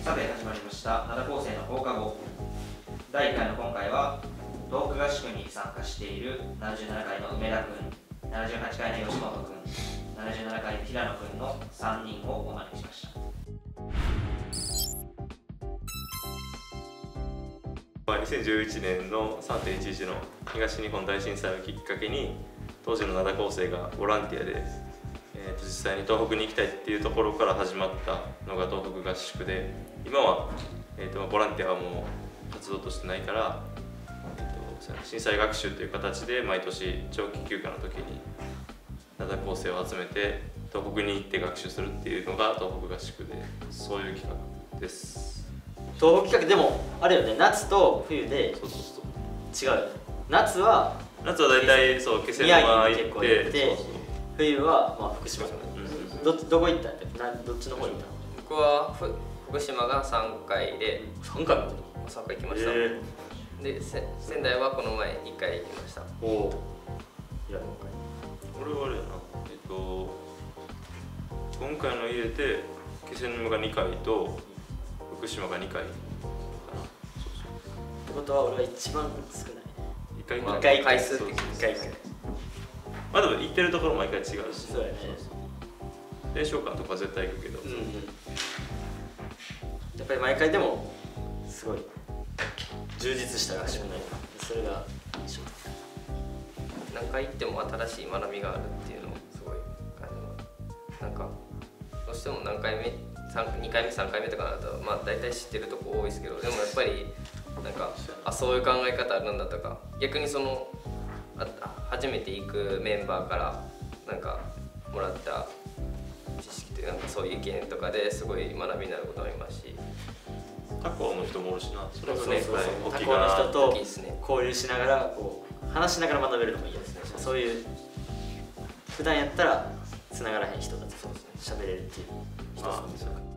さて始まりました灘高生の放課後第1回の今回は東北合宿に参加している77回の梅田君、78回の吉本君、77回の平野君の3人をお招きしました。 2011年の 3.11 の東日本大震災をきっかけに当時の灘高生がボランティアで、実際に東北に行きたいっていうところから始まったのが東北合宿で、今は、ボランティアはもう活動としてないから、震災学習という形で毎年長期休暇の時に灘高生を集めて東北に行って学習するっていうのが東北合宿で、そういう企画です。 東北企画でもあれよね、夏と冬で違うよね。夏は大体そう気仙沼行って、 冬はまあ福島。どこ行ったんだっけ？どっちの方に行ったの？ 僕は福島が3回で 3回行きました。で仙台はこの前1回行きました。 おお。いや俺はあれやな、今回の入れて気仙沼が2回と福島が2回かな。 ってことは俺は一番少ない。 1回回数的に 1回。 まあでも行ってるところ毎回違うし。 そうやね。 練習館とか絶対行くけど、 やっぱり毎回でもすごい充実した合宿になる。それが印象的。 何回行っても新しい学びがあるっていうのをすごい感じます。なんかどうしても2回目3回目とかだとまあ大体知ってるとこ多いですけど、でもやっぱりなんかそういう考え方あるんだとか、逆にその初めて行くメンバーからなんかもらった知識というか、そういう意見とかですごい学びになることもありますし、 他校の人もおるしな。それはね、他校の人と交流しながらこう話しながら学べるのもいいですね。そういう普段やったら繋がらへん人たちと喋れるっていう一つのですよね。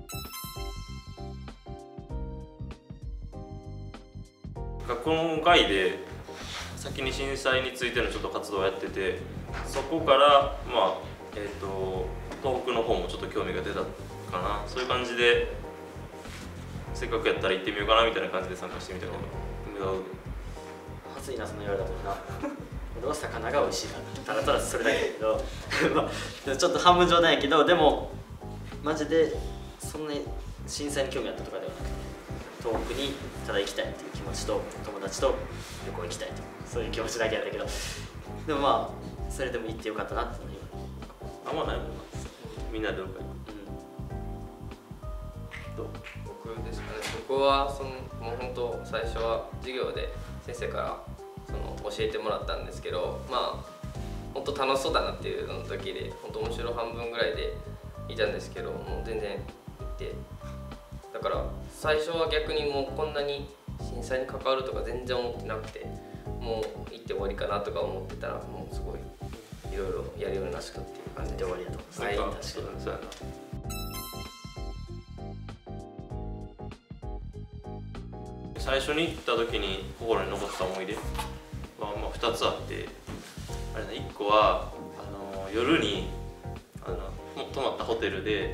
学校の会で先に震災についてのちょっと活動をやってて、そこからまあ東北の方もちょっと興味が出たかな。そういう感じでせっかくやったら行ってみようかなみたいな感じで参加してみたけど、 暑いなその言われたもんな。俺は魚が美味しいから、ただただそれだけだけどまあちょっと半分冗談やけど、でもマジでそんなに震災に興味あったとかではなくて、東北にただ行きたいっていう気持ちと友達と旅行行きたいと、そういう気持ちだけやったけど、でもまあそれでも行ってよかったなっていうあんまないもんな。みんなでどこか行く。どう？ 僕ですかね。僕はもう本当最初は授業で先生から教えてもらったんですけど、まあ本当楽しそうだなっていうの時で、本当面白半分ぐらいでいたんですけど、もう全然行って、だから最初は逆にもうこんなに震災に関わるとか全然思ってなくて、もう行って終わりかなとか思ってたら、もうすごいいろいろやるようになったっていう感じで。 終わりだと思います。 はい、 確かにそうやな。最初に行った時に心に残った思い出はまあ2つあって、あれね、1個は夜に泊まったホテルで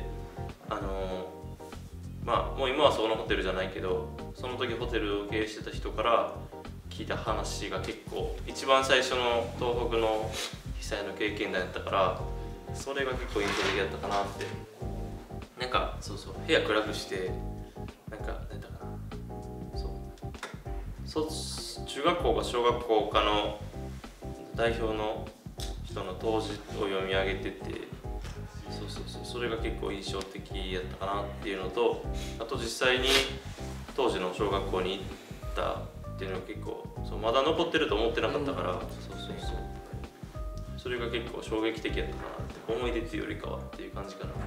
まあもう今はそのホテルじゃないけど、その時ホテルを経営してた人から聞いた話が結構一番最初の東北の被災の経験談やったから、それが結構印象的だったかなって。なんかそう部屋暗くしてなんだかな、中学校か小学校かの代表の人の答辞を読み上げてて、それが結構印象的やったかなっていうのと、あと実際に当時の小学校に行ったっていうのが結構まだ残ってると思ってなかったから、それが結構衝撃的やったかなって、思い出っていうよりかはっていう感じかな。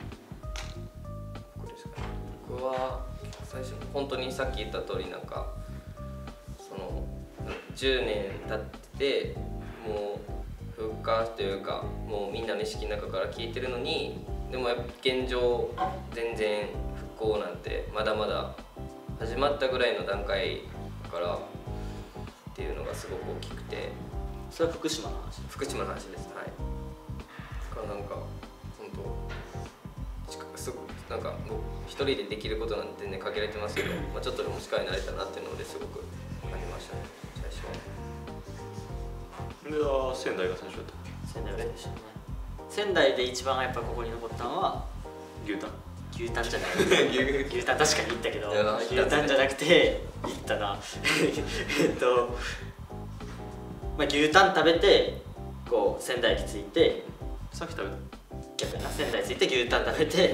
これですかね。僕は最初本当にさっき言った通り、なんか10年経っててもう復活というか、もうみんなの意識の中から聞いてるのに、でもやっぱ現状全然復興なんてまだまだ始まったぐらいの段階からっていうのがすごく大きくて。 それは福島の話？ 福島の話です。はい。だからなんか本当なんか僕一人でできることなんてね限られてますけど、まあ、ちょっとでも力になれたなっていうのですごくありましたね最初は。 で仙台が最初だった。 仙台が最初ね。仙台で一番やっぱここに残ったのは牛タン。 牛タンじゃない牛タン確かに行ったけどいや牛タンじゃなくて行ったなまあ牛タン食べてこう仙台に着いてさっき食べた。 逆やな仙台着いて牛タン食べて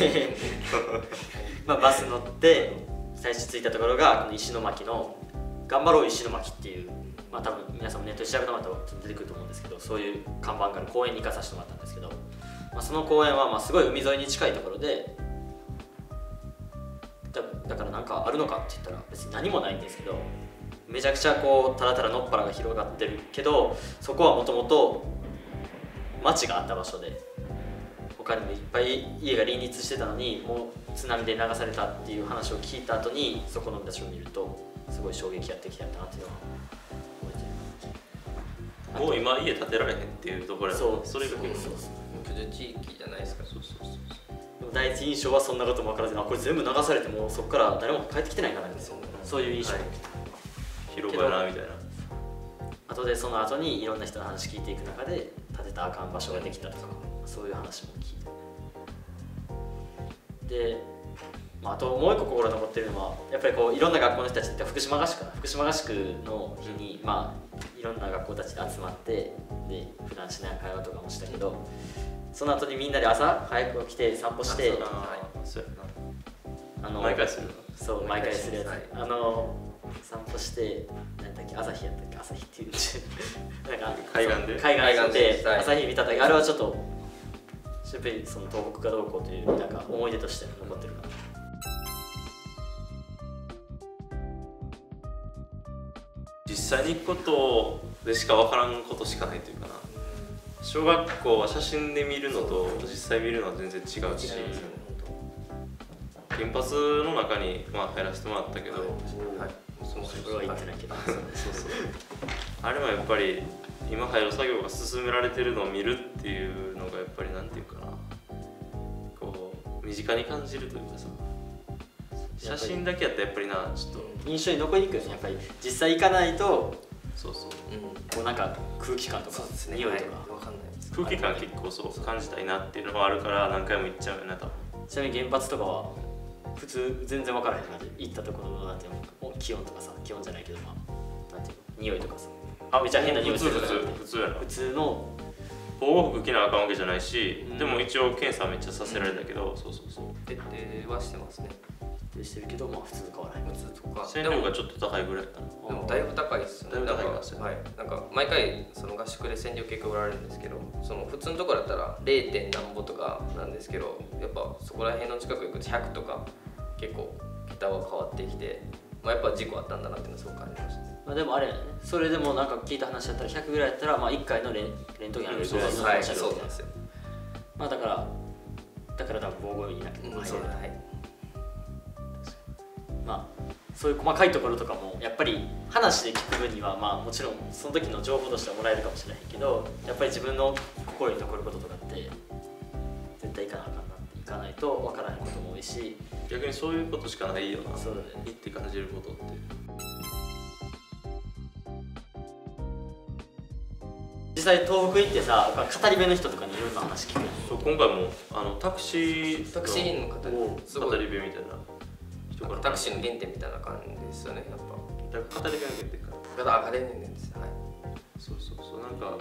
まあバス乗って最初着いたところがこの石巻の頑張ろう石巻っていう、まあ多分皆さんもネットで調べてもらったら出てくると思うんですけど、そういう看板がある公園に行かさせてもらったんですけど、まあ、その公園はまあすごい海沿いに近いところでだからなんかあるのかって言ったら別に何もないんですけど、めちゃくちゃこうたらたら野っ原が広がってるけど、そこはもともと町があった場所で他にもいっぱい家が林立してたのにもう津波で流されたっていう話を聞いた後にそこの見出しを見るとすごい衝撃やってきたなっていうのは覚えてる。 もう今家建てられへんっていうところや。 そうそれが結構。 居住地域じゃないですか。そうそうそう。 でも第一印象はそんなことも分からずに、これ全部流されてもそこから誰も帰ってきてないかなみたいな、そういう印象、 はい、広場やなみたいな。 後でその後にいろんな人の話聞いていく中で建てたらあかん場所ができたとか、そういう話も聞いて、で、まあ、あともう一個心残ってるのはやっぱりこういろんな学校の人たちって福島合宿の日に、まあいろんな学校たちで集まってで普段しない会話とかもしたけど、その後にみんなで朝早く起きて散歩して、 そうやな、 毎回する。 そう毎回するやつ、 はい、 散歩して何だっけ朝日やったっけ、朝日っていうなんか海岸で朝日見た時、あれはちょっとやっぱりその東北かどうこうというなんか思い出として残ってるかな。 実際に行くことでしか分からんことしかないというかな。小学校は写真で見るのと実際見るのは全然違うし、原発の中にまあ入らせてもらったけど、 俺は行ってないけど、 そうそうあれもやっぱり今廃炉作業が進められてるのを見るっていうのがやっぱりなんていうかな、こう身近に感じるというかさ、写真だけやったらやっぱりなちょっと印象に残りにくいよね。やっぱり実際行かないとそうそう、 こうなんか空気感とか匂いとか分かんないです。 空気感結構そう感じたいなっていうのがあるから何回も行っちゃうよね多分。 ちなみに原発とかは普通全然分からへん感じで行ったところのなんていうの気温とかさ、気温じゃないけどまあなんていうの匂いとかさ、めっちゃ変な匂いするとかじゃなくて普通やな。 普通の防護服着なあかんわけじゃないし、でも一応検査めっちゃさせられたけど、そうそうそう徹底はしてますね。 してるけど、まあ普通と変わらへん。 普通とか線量がちょっと高いぐらいかな。 でもだいぶ高いですよね。 だいぶ高いですよね。 はい、なんか毎回その合宿で線量計がおられるんですけど、その普通のところだったら 0. 何歩とかなんですけど、やっぱそこら辺の近く行くと100とか結構桁は変わってきて、まあ、やっぱ事故あったんだなっていうのはすごく感じました。 まあでもあれやね、それでもなんか聞いた話だったら100ぐらいやったらまあ1回のレントゲンあるぐらいのはい、 車両そうなんですよ。 まあだから多分防護用になくても入れる。 そうだはい。 まあそういう細かいところとかもやっぱり話で聞く分にはまあもちろんその時の情報としてはもらえるかもしれないけど、やっぱり自分の心に残ることとかって絶対行かなあかんなって行かないと分からないことも多いし、 逆にそういうことしかないよな。 そうだね。 行って感じることって。 実際東北行ってさ、語り部の人とかにいろんな話聞く。 そう今回もタクシータクシーの方にすごい語り部みたいな人からタクシーの原点みたいな感じですよね、やっぱ。 語り部の原点か。 アカデミーです。はい。 そうそうそう、なんか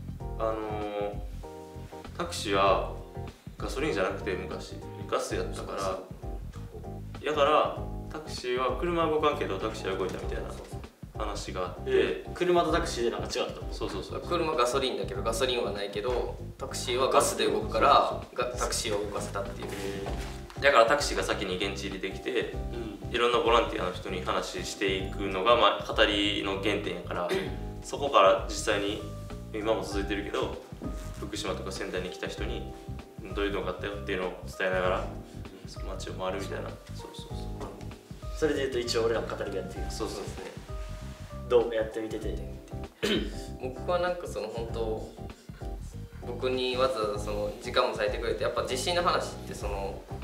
タクシーはガソリンじゃなくて昔ガスやったからだからタクシーは車は動かんけどタクシーは動いたみたいな話があって、 車とタクシーでなんか違ったの？ そうそうそう、 車ガソリンだけどガソリンはないけどタクシーはガスで動くからタクシーを動かせたっていう。 だからタクシーが先に現地入りできて、いろんなボランティアの人に話していくのが、まあ、語りの原点やからそこから実際に今も続いてるけど福島とか仙台に来た人にどういうのがあったよっていうのを伝えながら街を回るみたいな。そうそうそう、 それでいうと一応俺らも語り部やってる。 そうそうですね。 どうやってみてて僕はなんかその本当僕にわざわざその時間も割いてくれて、やっぱ地震の話ってその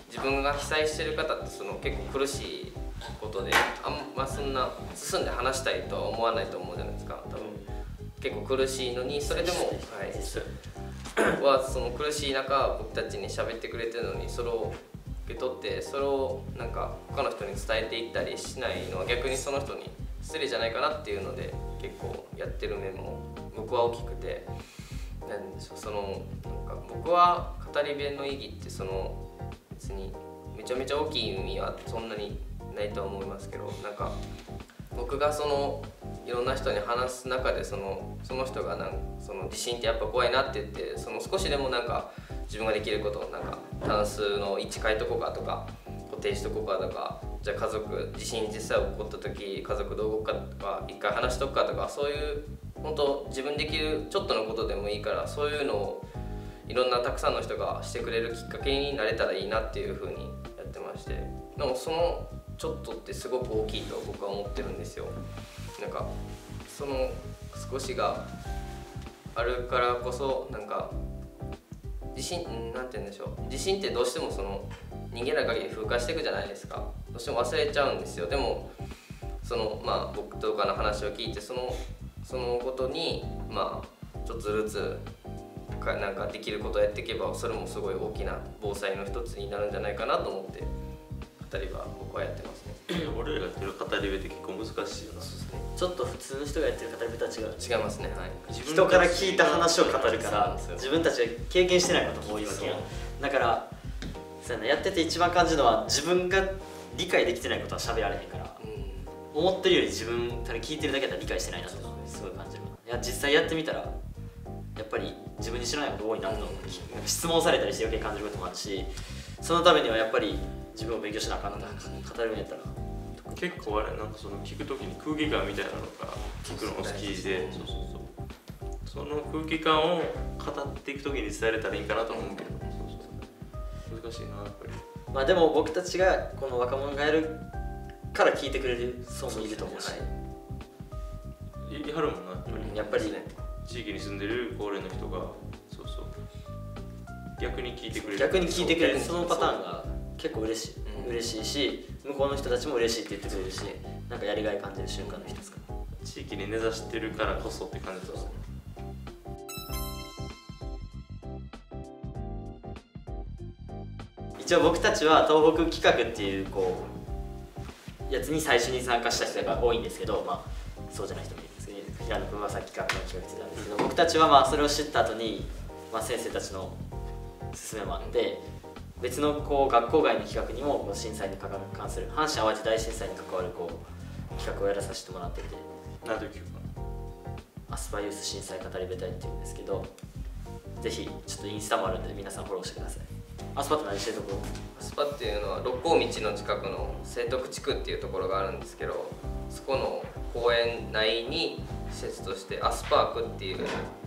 自分が被災してる方ってその結構苦しいことであんまそんな進んで話したいとは思わないと思うじゃないですか。多分結構苦しいのにそれでも、はい、その苦しい中僕たちに喋ってくれてるのにそれを受け取ってそれをなんか他の人に伝えていったりしないのは逆にその人に失礼じゃないかなっていうので結構やってる面も僕は大きくて、なんでしょう、そのなんか僕は語り部の意義ってその別にめちゃめちゃ大きい意味はそんなにないとは思いますけど、なんか僕がそのいろんな人に話す中でその人がその地震ってやっぱ怖いなって言ってその少しでもなんか自分ができることなんかタンスの位置変えとこうかとか固定しとこうかとか、じゃあ家族地震実際起こった時家族どう動くかとか一回話しとくかとか、そういう本当自分できるちょっとのことでもいいからそういうのをいろんなたくさんの人がしてくれるきっかけになれたらいいなっていう風にやってまして、でもそのちょっとってすごく大きいと僕は思ってるんですよ。なんかその少しがあるからこそなんか地震なんて言うんでしょう、地震ってどうしてもその人間な限り風化していくじゃないですか。どうしても忘れちゃうんですよ。でもその僕とかの話を聞いてそのことにちょっとずつなんかできることをやっていけばそれもすごい大きな防災の一つになるんじゃないかなと思って語り場僕はやってますね。 俺らがやってる語り部って結構難しいよな。 ちょっと普通の人がやってる語り部とは違う。 違いますね。はい。 人から聞いた話を語るからそう自分たちが経験してないことも多いわけや。だからそうやな、やってて一番感じるのは自分が理解できてないことは喋られへんから、思ってるより自分ただ聞いてるだけだったら理解してないなとすごい感じる。いや実際やってみたらやっぱり自分に知らないこと多いなと思って、質問されたりして余計感じることもあるし、そのためにはやっぱり自分を勉強しなあかんなと語るんやったら結構あれなんかその聞くときに空気感みたいなのが聞くのが好きで、その空気感を語っていくときに伝えれたらいいかなと思うけど、難しいなやっぱり。 でも僕たちがこの若者がやるから聞いてくれる層もいると思うし、 いはるもんなやっぱり地域に住んでる高齢の人が逆に聞いてくれるそのパターンが結構嬉しいし、向こうの人たちも嬉しいって言ってくれるし、なんかやりがい感じる瞬間の一つかな。 地域に根ざしてるからこそって感じだね。 一応僕たちは東北企画っていうやつに最初に参加した人が多いんですけど、そうじゃない人もいるんですけど、平野君はさっきから企画してたんですけど、僕たちはそれを知った後に、先生たちの勧めもあって別の学校外の企画にも震災に関する阪神・淡路大震災に関わる企画をやらさせてもらってて、 何という企画アスパユース震災語り部隊っていうんですけど、ぜひちょっとインスタもあるんで皆さんフォローしてください。アスパって何してるところ？ アスパっていうのは六甲道の近くの清徳地区っていうところがあるんですけど、そこの公園内に施設としてアスパークっていう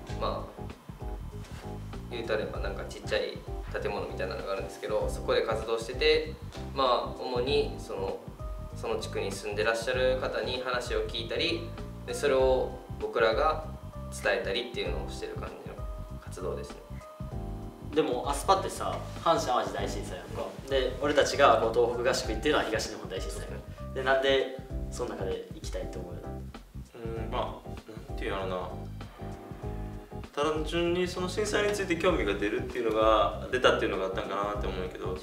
言うたればなんかちっちゃい建物みたいなのがあるんですけど、そこで活動してて、主にその地区に住んでらっしゃる方に話を聞いたりで、それを僕らが伝えたりっていうのをしてる感じの活動ですね。 でもアスパってさ、阪神・淡路大震災やんか。で俺たちが東北合宿行ってるのは東日本大震災で、なんでその中で行きたいって思うよな。 なんていうのな、単純にその震災について興味が出たっていうのがあったんかなって思うんやけど、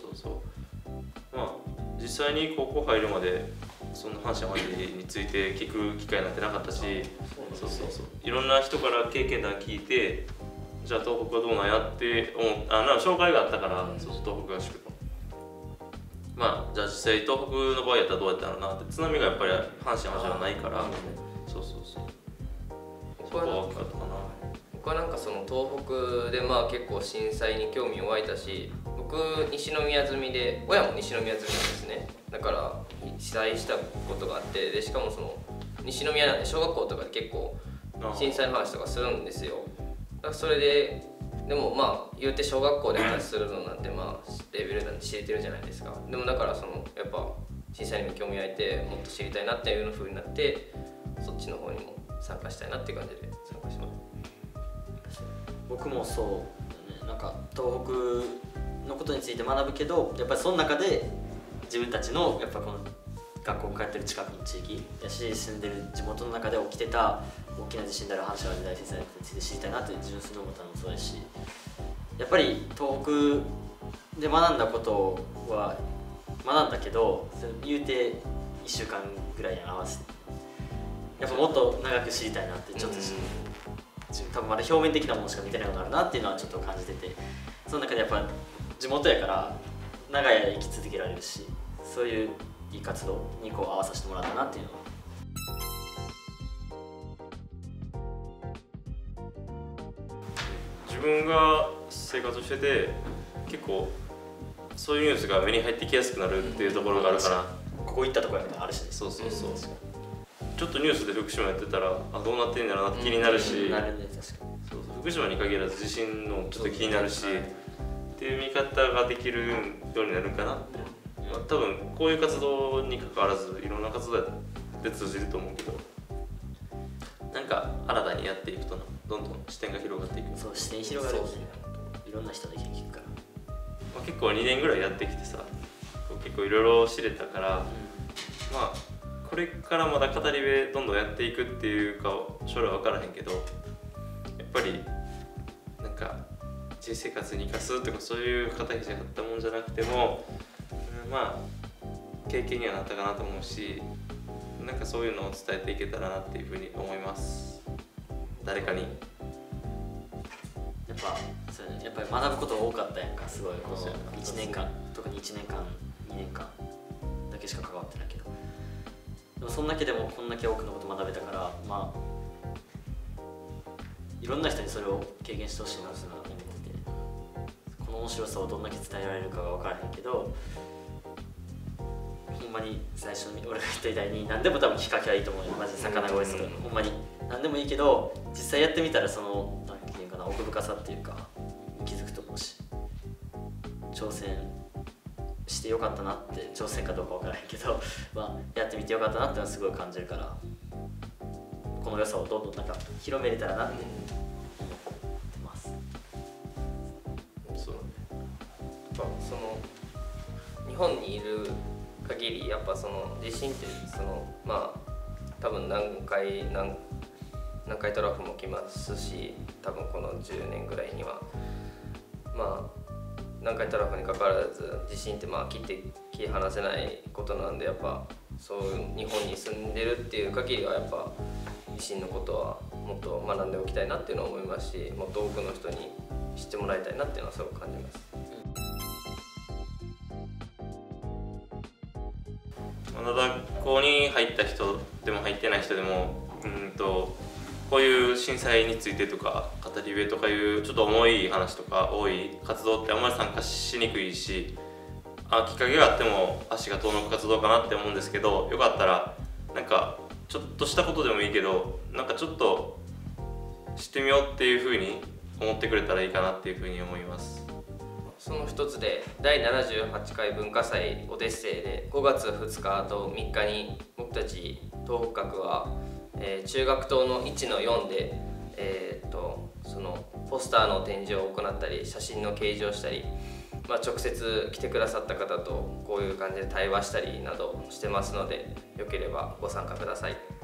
実際に高校入るまでその阪神・淡路について聞く機会なんてなかったし、いろんな人から経験談聞いて、じゃあ東北はどうなんやって思う紹介があったから、東北合宿のじゃあ実際東北の場合やったらどうやったのなって、津波がやっぱり阪神・淡路はないから、そこは大きかったかな。 僕はなんかその東北で結構震災に興味を湧いたし、僕西宮住みで親も西宮住みなんですね。だから被災したことがあって、でしかもその西宮なんで小学校とかで結構震災の話とかするんですよ。だからそれでも言うて小学校で話するのなんてレベルなんて知れてるじゃないですか。でもだからやっぱ震災にも興味湧いてもっと知りたいなっていう風になって、そっちの方にも参加したいなっていう感じで参加します。 僕もそう、なんか東北のことについて学ぶけど、やっぱりその中で自分たちのやっぱこの学校が通ってる近くの地域やし、住んでる地元の中で起きてた大きな地震である阪神・淡路大震災について知りたいなって純粋に思ったのもそうですし、やっぱり東北で学んだことは学んだけど、言うて1週間ぐらいに合わせてやっぱもっと長く知りたいなってちょっと、多分まだ表面的なものしか見てないのがあるなっていうのはちょっと感じてて、その中でやっぱ地元やから長い間生き続けられるし、そういういい活動にこう合わさせてもらったなっていうのは。 自分が生活してて結構そういうニュースが目に入ってきやすくなるっていうところがあるかな。 ここ行ったところやからあるしね。 そうそうそう、ちょっとニュースで福島やってたらどうなってんだろうなって気になるし、 なるね、確かに。 そうそう、福島に限らず地震のちょっと気になるし、っていう見方ができるようになるかなって、多分こういう活動に関わらずいろんな活動で通じると思うけど、なんか新たにやっていくとどんどん視点が広がっていく。 そう、視点広がるよね。いろんな人の意見聞くから。 結構2年ぐらいやってきてさ、結構いろいろ知れたから、まあこれからまだ語り部どんどんやっていくっていうか将来は分からへんけど、やっぱりなんか人生活に生かすとかそういう形であったもんじゃなくても、まあ経験にはなったかなと思うし、なんかそういうのを伝えていけたらなっていうふうに思います。誰かに。 やっぱそうね、やっぱり学ぶこと多かったやんか、すごいこの1年間、特に1年間2年間だけしか関わってないけど、でもそんだけでもこんだけ多くのこと学べたから、まあいろんな人にそれを経験してほしいなって思ってて、この面白さをどんだけ伝えられるかが分からへんけど、ほんまに最初に俺が言ったみたいに何でも多分きっかけはいいと思うよ。マジで魚が多いとかほんまに何でもいいけど、実際やってみたらその何ていうかな、奥深さっていうか気づくと思うし、挑戦してよかったなって、挑戦かどうか分からへんけど、まあ、やってみてよかったなってのはすごい感じるから、この良さをどんどんなんか広めれたらなって思ってます。 そうね。やっぱその日本にいる限りやっぱその地震ってそのまあ多分南海トラフも来ますし、多分この10年ぐらいにはまあ南海トラフにかかわらず地震ってまあ切り離せないことなんで、やっぱそういう日本に住んでるっていう限りはやっぱ地震のことはもっと学んでおきたいなっていうのは思いますし、もっと多くの人に知ってもらいたいなっていうのはすごく感じます。 まだ学校に入った人でも入ってない人でもこういう震災についてとか語り部とかいうちょっと重い話とか多い活動ってあんまり参加しにくいし、きっかけがあっても足が遠のく活動かなって思うんですけど、よかったらなんかちょっとしたことでもいいけど、なんかちょっと知ってみようっていうふうに思ってくれたらいいかなっていうふうに思います。 その一つで第78回文化祭オデッセイで5月2日と3日に僕たち東北学は、中学棟の1の4で、そのポスターの展示を行ったり写真の掲示をしたり、直接来てくださった方とこういう感じで対話したりなどしてますので、よければご参加ください。